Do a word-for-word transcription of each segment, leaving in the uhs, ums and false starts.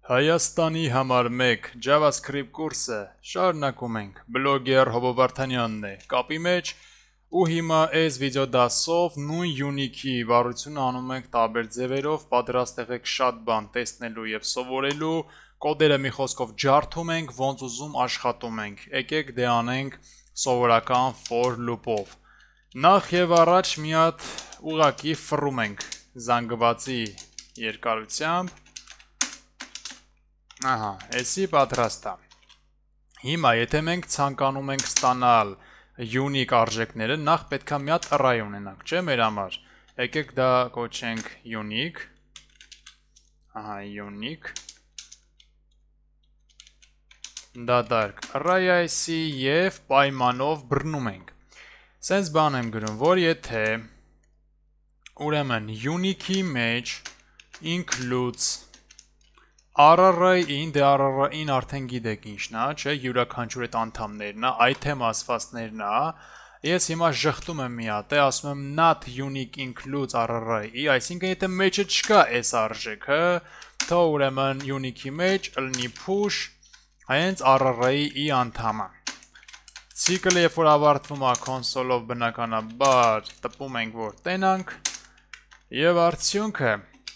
Հայաստանի համար մեկ JavaScript կուրսը շարունակում ենք, բլոգեր Հովո Վարդանյանն է կապի մեջ ու հիմա այս վիդեո դասով նույն Unique-ի վառությունը անում ենք տարբեր ձևերով, պատրաստել եք շատ բան տեսնելու և սովորելու, կոդերը մի խոսքով ջարդում ենք, ոնց ուզում աշխատում ենք, եկեք դե անենք սովորական for loop-ով։ Նախ և առաջ մի հատ ուղղակի ֆռում ենք զանգվածի երկարությամբ։ Ահա, էսի պատրաստ է։ Հիմա եթե մենք ցանկանում ենք ստանալ unique արժեքները, նախ պետք է մի հատ array ունենանք, չէ՞ մեր համար։ Եկեք դա կոչենք unique։ Ահա, unique։ Դատարկ array այսի և պայմանով բռնում ենք։ Սենց բան եմ գրում, որ եթե ուրեմն unique-ի մեջ includes array-ին, դե array-ին արդեն գիտեք ինչն է, չէ, յուրաքանչյուր այդ անդամներն է, item ասվածներն է, ես հիմա ժխտում եմ մի հատ, ասում եմ not unique includes array-ի, այսինքն եթե մեջը չկա այս արժեքը, թո ուրեմն unique-ի մեջ ըլնի push հենց array-ի անդամը։ Ցիկլը երբ որ ավարտվում է console-ով բնականաբար տպում ենք, որ տենանք և արդյունքը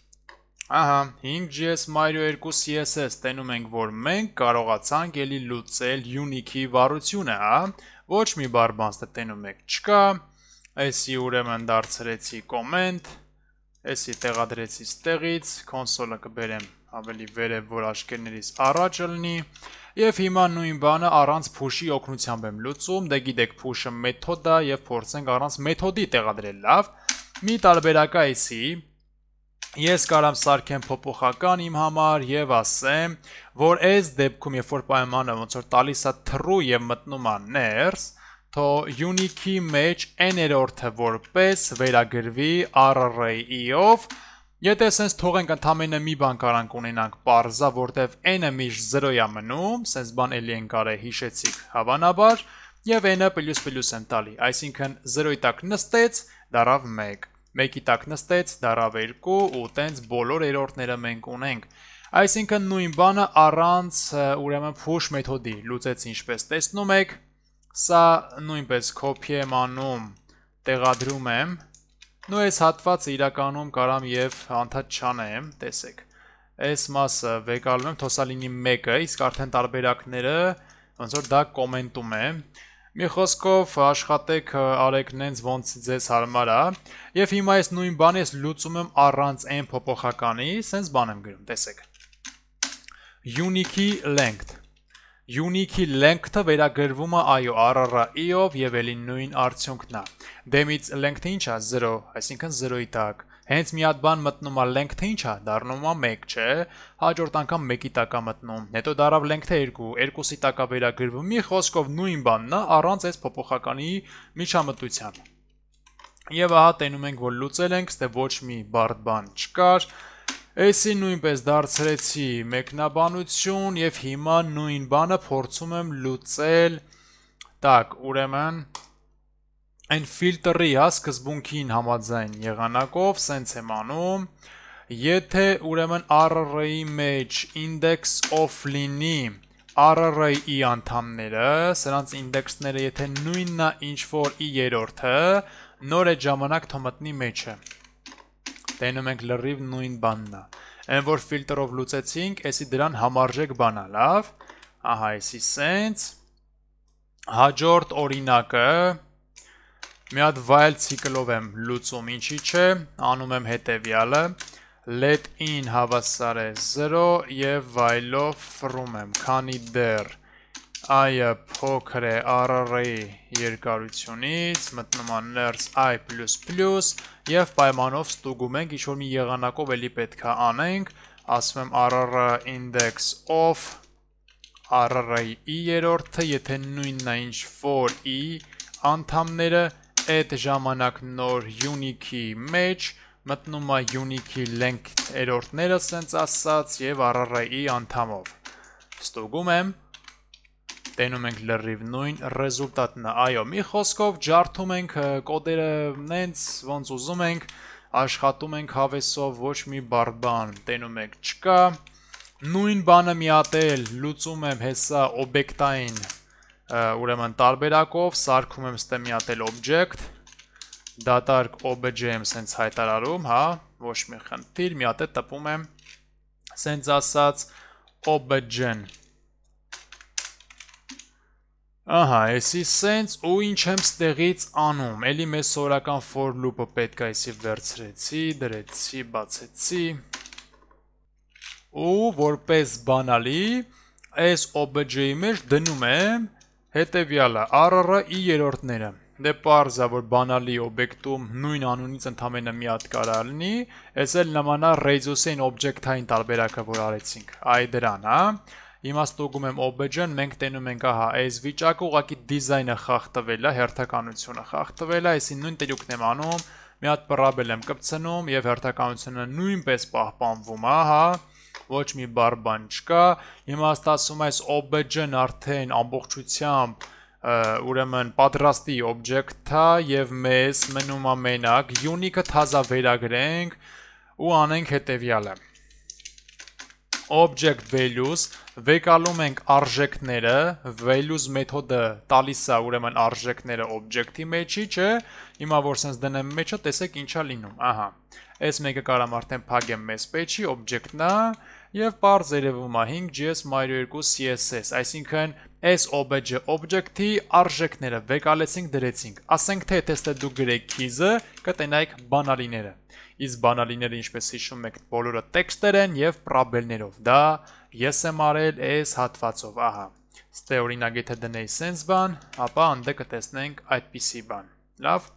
ահա, հինգ ջի էս Mario two C S S տենում ենք, որ մենք կարողացանք էլի լուծել Unique-ի վառությունը, հա, ոչ մի բար բան տենում եք չկա, էսի ուրեմն դարձրեցի comment, էսի տեղադրեցի ստեղից, console-ը կբերեմ ավելի վերև, որ աչքերներից առաջ ըլնի, և հիմա նույն բանը առանց push-ի օգնությամբ եմ լուծում, դե գիտեք push-ը մեթոդ է և փորձենք առանց մեթոդի տեղադրել, լավ, մի տարբերակ այսի, ես կարամ սարքեմ փոփոխական իմ համար և ասեմ, որ այս դեպքում, երբ որ պայմանը ոնց որ տալիս է true և մտնում է ներս, թո Unique-ի մեջ n-երորդը որպես վերագրվի array-ով, եթե սենց թողենք ընդամենը մի բան կարանք ունենանք պարզա, որտև n-ը միշտ զրո է մնում, սենց բան էլի ենք արել հիշեցիք հավանաբար, և n-ը պլյուս պլյուս եմ տալի, այսինքն զրոյի տակ նստեց, դարավ մեկ, մեկի տակ նստեց, դարավ երկու ու տենց բոլոր երորդները մենք ունենք, այսինքն նույն բանը առանց ուրեմն push մեթոդի լուծեց ինչպես տեսնում եք, սա նույնպես copy եմ անում, տեղադրում եմ, նու այս հատվածը իրականում կարամ և անդադ չանեմ, տեսեք, այս մասը վեկալում եմ, թոսա լինի մեկը, իսկ արդեն տարբերակները ոնց որ դա կոմենտում եմ, մի խոսքով աշխատեք արեք նենց ոնց ձեզ հարմար է, և հիմա այս նույն բանը ես լուծում եմ առանց n փոփոխականի, սենց բան եմ գրում, տեսեք, Unique-ի length, Unique-ի length-ը վերագրվում է այո array-ով և էլի նույն արդյունքն է, դեմից length-ը ինչ է, զրո, այսինքն զրոյի տակ, հենց մի հատ բան մտնում է length-ը ինչ է, դառնում է մեկ, չէ, հաջորդ անգամ մեկի տակ է մտնում, հետո դարավ length-ը երկու, երկուսի տակ է վերագրվում, մի խոսքով նույն բանն է, առանց այս փոփոխականի միջամտության։ Եվ ահա տենում ենք, որ լուծել ենք, ստե ոչ մի բարդ բան չկար, էսի նույնպես դարձրեցի մեկնաբանություն և հիմա նույն բանը փորձում եմ լուծել, տակ, ուրեմն, այն ֆիլտրի հա սկզբունքին համաձայն եղանակով, սենց եմ անում, եթե ուրեմն array-ի մեջ index of լինի array-ի անդամները, սրանց ինդեքսները եթե նույնն է ինչ որ ի երորդը, նոր այդ ժամանակ թո մտնի մեջը, տենում ենք լրիվ նույն բանն է, են որ ֆիլտրով լուծեցինք, էսի դրան համարժեք բան է, լավ, ահա էսի սենց, հաջորդ օրինակը, մի հատ while ցիկլով եմ լուծում, ինչի չէ, անում եմ հետևյալը, let in հավասար է զրո և while-ով ֆռում եմ, քանի դեռ i-ը փոքր է array-ի երկարությունից, մտնում է ներս i պլյուս պլյուս և պայմանով ստուգում ենք, ինչ որ մի եղանակով էլի պետք է անենք, ասում եմ array index of array-ի երորդը, եթե նույնն է ինչ որ ի անդամները, այդ ժամանակ նոր Unique-ի մեջ մտնում է Unique-ի length երորդները սենց ասած և array-ի անդամով, ստուգում եմ, տենում ենք լրիվ նույն ռեզուլտատն է, այո, մի խոսքով ջարդում ենք կոդերը նենց ոնց ուզում ենք, աշխատում ենք հավեսով, ոչ մի բարդ բան տենում եք չկա, Նույն բանը միատել լուծում եմ հեսա օբյեկտային ուրեմն տարբերակով, սարքում եմ ստե միատել object, դատարկ obj եմ սենց հայտարարում, հա, ոչ մի խնդիր, միատե տպում եմ սենց ասած obj-ն։ Ահա, եսի սենց ու ինչ եմ ստեղից անում, էլի մեզ սովորական for loop-ը պետք է եսի վերցրեցի, դրեցի, բացեցի ու որպես բանալի այս obj-ի մեջ դնում եմ հետևյալը rr-ի երորդները, դե պարզ է որ բանալի օբյեկտում նույն անունից ընդամենը մի հատ կարա լինի, ես էլ նմանա radius-ին օբյեկտային տարբերակը որ արեցինք, այ դրան, հա, հիմա ստուգում եմ obj-ն, մենք տենում ենք ահա այս վիճակը ուղղակի դիզայնը խախտվել է, հերթականությունը խախտվել է, այսին նույն տերյուկն եմ անում, մի հատ պրաբել եմ կպցնում եւ հերթականությունը նույնպես պահպանվում է, հա, ոչ մի բար բան չկա, հիմա ստացվում այս obj-ն արդեն ամբողջությամբ ուրեմն պատրաստի օբյեկտ է եւ մեզ մնում է մենակ unique-ը թազա վերագրենք ու անենք հետեւյալը object values վեկալում ենք արժեքները values մեթոդը տալիս է ուրեմն արժեքները օբյեկտի մեջի, չէ, հիմա որ sense դնեմ մեջը, տեսեք ինչա լինում, ահա, այս մեկը կարամ արդեն փակեմ մեզ page-ի օբյեկտն է եւ պարզ երևում է five G S Mario two C S S, այսինքն այս obj օբյեկտի արժեքները վեկալեցինք դրեցինք, ասենք թե տեստե դու գրեք keys-ը, կտենայիք բանալիները, իսկ բանալիները ինչպես հիշում եք բոլորը տեքստեր են եւ պրաբելներով, դա ես եմ արել այս հատվածով, ահա, ստե օրինակ եթե դնեի sense բան, ապա անդե կտեսնենք այդպիսի բան, լավ,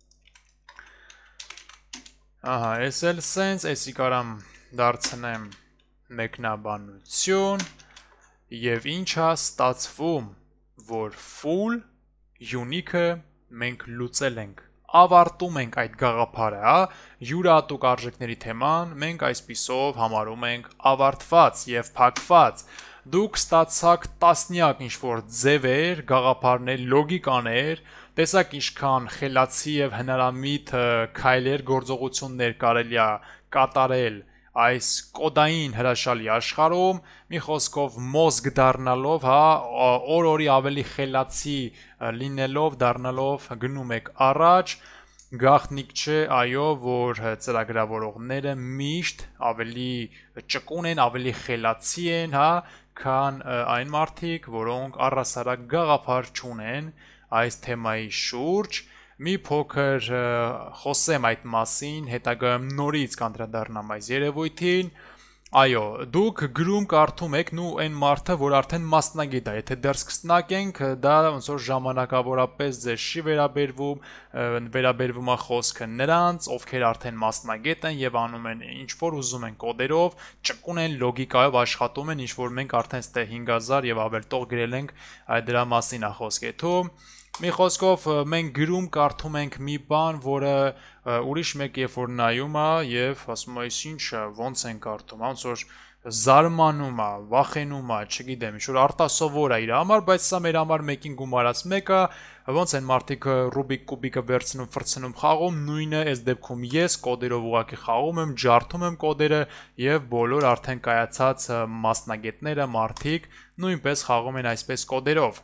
ահա, ես էլ sense, եսի կարամ դարձնեմ մեկնաբանություն եւ ինչա ստացվում, որ full unique-ը մենք լուծել ենք, ավարտում ենք այդ գաղափարը, հա, յուրահատուկ արժեքների թեման մենք այսպիսով համարում ենք ավարտված եւ փակված, դուք ստացաք տասնյակ ինչ-որ ձևեր, գաղափարներ, լոգիկաներ, տեսակ ինչքան խելացի եւ հնարամիտ քայլեր, գործողություններ կարելի է կատարել այս կոդային հրաշալի աշխարհում, մի խոսքով մозг դառնալով, հա, օր-օրի ավելի խելացի լինելով, դառնալով գնում եք առաջ, գաղտնիք չէ, այո, որ ծրագրավորողները միշտ ավելի ճկուն են, ավելի խելացի են, հա, քան այն մարդիկ, որոնք առհասարակ գաղափար չունեն այս թեմայի շուրջ, մի փոքր խոսեմ այդ մասին, հետագայում նորից կանդրադառնամ այս երևույթին, այո, դուք գրում կարդում եք նու այն մարդը, որ արդեն մասնագետ է, եթե դեռ սկսնակ ենք, դա ոնց որ ժամանակավորապես ձեզ չի վերաբերվում, վերաբերվում է խոսքը նրանց, ովքեր արդեն մասնագետ են եւ անում են ինչ որ ուզում են կոդերով, ճկուն են լոգիկայով աշխատում են, ինչ որ մենք արդեն ստե five thousand եւ ավել տող գրել ենք, այդ դրա մասին է խոսքը, თუ մի խոսքով մենք գրում կարդում ենք մի բան, որը ուրիշ մեկ երբ որ նայում է եւ ասում է, այս ինչը, ոնց են կարդում, ոնց որ զարմանում է, վախենում է, չգիտեմ, ինչ որ արտասովոր է իր համար, բայց սա մեր համար մեկին գումարած մեկը, ոնց են մարդիկ Rubik կուբիկը վերցնում, ֆրցնում, խաղում, նույնը այս դեպքում ես կոդերով ուղղակի խաղում եմ, ջարդում եմ կոդերը եւ բոլոր արդեն կայացած մասնագետները, մարդիկ նույնպես խաղում են այսպես կոդերով։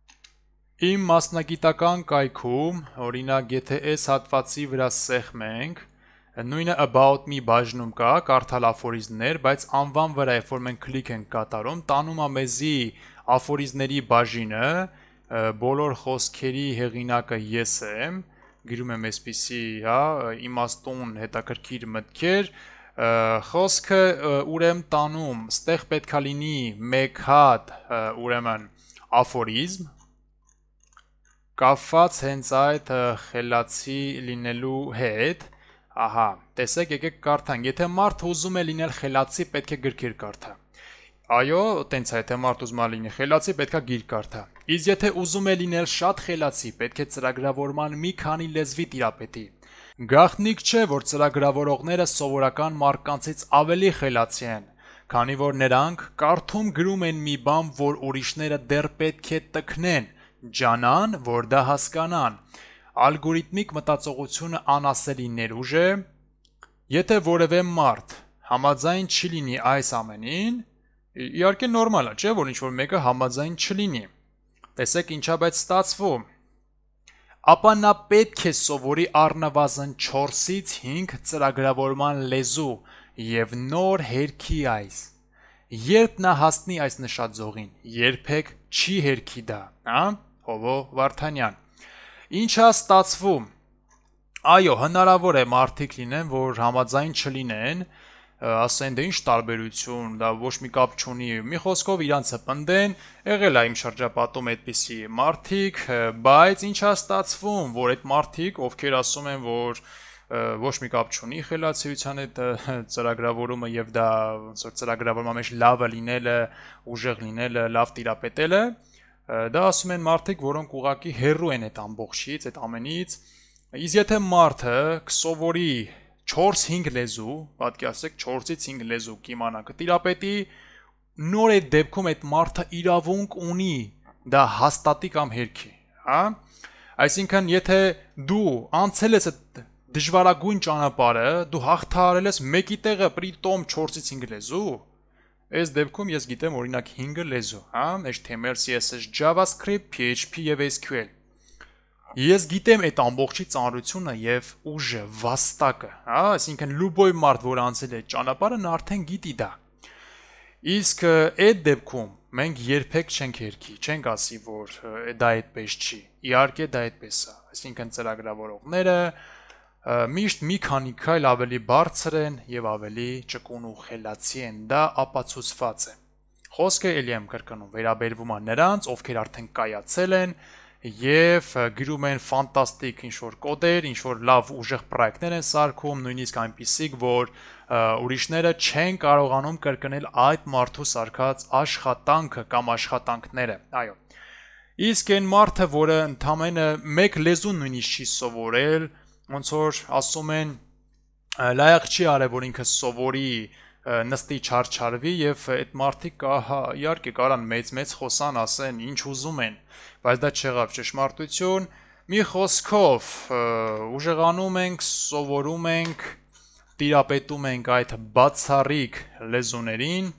Իմ մասնագիտական կայքում, օրինակ, եթե այս հատվածի վրա սեղմենք, նույնը about me բաժնում կա, կարդալ աֆորիզմներ, բայց անվան վրա, երբ որ մենք քլիկ ենք կատարում, տանում է մեզի աֆորիզմների բաժինը, բոլոր խոսքերի հեղինակը ես եմ, գրում եմ այսպիսի, հա, իմաստուն հետաքրքիր մտքեր, խոսքը ուրեմն տանում, ստեղ պետքա լինի մեկ հատ, ուրեմն աֆորիզմ, կապված հենց այդ խելացի լինելու հետ, ահա, տեսեք եկեք կարդանք, եթե մարդ ուզում է լինել խելացի, պետք է գրքեր կարդա, այո, տենց է, եթե մարդ ուզում է լինի խելացի, պետք է գիրք կարդա, իսկ եթե ուզում է լինել շատ խելացի, պետք է ծրագրավորման մի քանի լեզվի տիրապետի, գաղտնիք չէ, որ ծրագրավորողները սովորական մարդկանցից ավելի խելացի են, քանի որ նրանք կարդում գրում են մի բան, որ ուրիշները դեռ պետք է տքնեն, ջանան, որ դա հասկանան, ալգորիթմիկ մտածողությունը անասելի ներուժ է, եթե որևէ մարդ համաձայն չի լինի այս ամենին, Իհարկե նորմալ է, չէ՞, որ ինչ-որ մեկը համաձայն չլինի։ Տեսեք ինչա բայց ստացվում։ Ապա նա պետք է սովորի առնվազն չորսից հինգ ծրագրավորման լեզու եւ նոր հերքի այս։ Երբ նա հասնի այս նշաձողին, երբեք չի հերքի դա, հա? Հովո Վարդանյան։ Ինչա ստացվում։ Այո, հնարավոր է մարդիկ լինեն, որ համաձայն չլինեն, ասեն դե ինչ տարբերություն, դա ոչ մի կապ չունի, մի խոսքով իրանցը պնդեն, եղել է իմ շրջապատում այդպիսի մարդիկ, բայց ինչա ստացվում, որ այդ մարդիկ, ովքեր ասում են, որ ոչ մի կապ չունի խելացիության այդ ծրագրավորումը եւ դա ոնց որ ծրագրավորման մեջ լավը լինելը, ուժեղ լինելը, լավ տիրապետելը, դա ասում են մարդիկ, որոնք ուղակի հեռու են այդ ամբողջից, այդ ամենից, իսկ եթե մարդը կսովորի չորս-հինգ լեզու, պատկերացրեք չորսից հինգ լեզու կիմանա կտիրապետի, նոր այդ դեպքում այդ մարդը իրավունք ունի դա հաստատի կամ հերքի, հա? Այսինքն եթե դու անցել ես այդ դժվարագույն ճանապարհը, դու հաղթահարել ես մեկի տեղը պրիտոմ չորսից հինգ լեզու, այս դեպքում ես գիտեմ օրինակ հինգ լեզու, հա? Էջ թի էմ էլ, սի էս էս, JavaScript, P H P եւ S Q L։ Ես գիտեմ այդ ամբողջի ծանրությունը եւ ուժը, վաստակը, հա, այսինքն լուբոյ մարդ, որ անցել է ճանապարհը, նա արդեն գիտի դա։ Իսկ այդ դեպքում մենք երբեք չենք հերքի, չենք ասի, որ դա այդպես չի։ Իհարկե դա այդպես է, այսինքն ծրագրավորողները միշտ մի քանի քայլ ավելի բարձր են եւ ավելի ճկուն ու խելացի են, դա ապացուցված է։ Խոսքը ելի եմ կրկնում, վերաբերվում է նրանց, ովքեր արդեն կայացել են եւ գրում են ֆանտաստիկ ինչ-որ կոդեր, ինչ-որ լավ ուժեղ պրոյեկտներ են սարքում, նույնիսկ այնպիսիք, որ ուրիշները չեն կարողանում կրկնել այդ մարդու սարքած աշխատանքը կամ աշխատանքները։ Այո։ Իսկ այն մարդը, որը ընդամենը մեկ լեզու նույնիսկ չի սովորել, ոնց որ ասում են, լայակ չի արել, որ ինքը սովորի նստի չարչարվի եւ այդ մարդիկ կա իհարկե կարան մեծ-մեծ խոսան, ասեն ինչ ուզում են, բայց դա չեղավ ճշմարտություն։ Մի խոսքով ուժեղանում ենք, սովորում ենք, տիրապետում ենք այդ բացառիկ լեզուներին,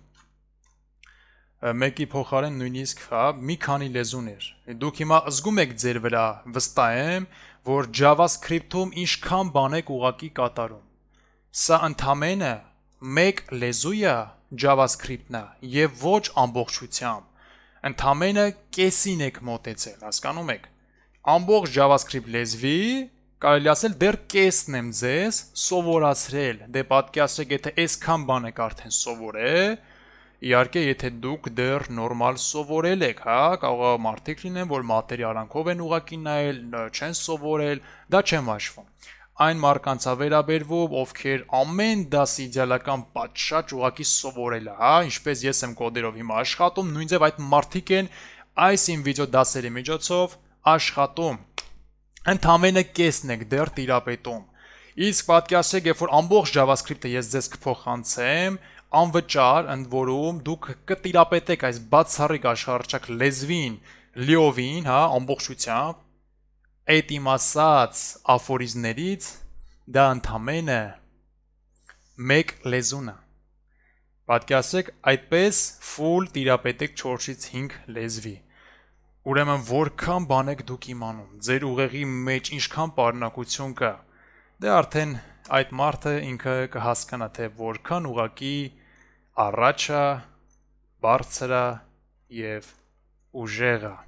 մեկի փոխարեն նույնիսկ հա մի քանի լեզուներ։ Դուք հիմա զգում եք ձեր վրա, վստահ եմ, որ JavaScript-ում ինչքան բան եք ուղակի կատարում։ Սա ընդամենը մեկ լեզու է JavaScript-ն է եւ ոչ ամբողջությամբ։ Ընդամենը կեսին եք մոտեցել, հասկանում եք։ Ամբողջ JavaScript լեզվի կարելի ասել դեռ կեսն եմ ձեզ սովորացրել։ Դե պատկերացրեք, եթե այսքան բան եք արդեն սովորել, իհարկե եթե դուք դեռ նորմալ սովորել եք, հա, կարող է մարդիկ լինեն, որ մատերի արանքով են ուղակի նայել, չեն սովորել, դա չեմ հաշվում։ Այն մարկանց է վերաբերվում, ովքեր ամեն դասի իդեալական պատշաճ ուղակի սովորել է, հա, ինչպես ես եմ կոդերով հիմա աշխատում, նույնիսկ այդ մարդիկ են այս իմ վիդեո դասերի միջոցով աշխատում։ Ընդամենը կեսն եք դեռ տիրապետում։ Իսկ պատկերացրեք, երբ որ ամբողջ JavaScript-ը ես ձեզ կփոխանցեմ, անվճար, ընդ որում դուք կտիրապետեք այս բացառիկ աշխարհարչակ լեզվին, լիովին, հա, ամբողջությամբ, այդ իմ ասած աֆորիզմներից դա ընդամենը մեկ լեզուն է։ Պատկերացրեք, այդպես full տիրապետեք չորսից հինգ լեզվի։ Ուրեմն որքան բան եք դուք իմանում, ձեր ուղեղի մեջ ինչքան պարունակություն կա, դե արդեն այդ մարդը ինքը կհասկանա, թե որքան ուղակի առաջ է, բարձր է եւ ուժեղ է։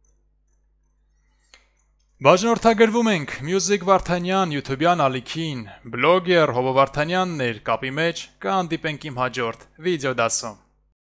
Բաժանորդագրվում ենք Music Վարդանյան YouTube-յան ալիքին, բլոգեր Հովո Վարդանյանն էր կապի մեջ, կհանդիպենք իմ հաջորդ վիդեո դասում։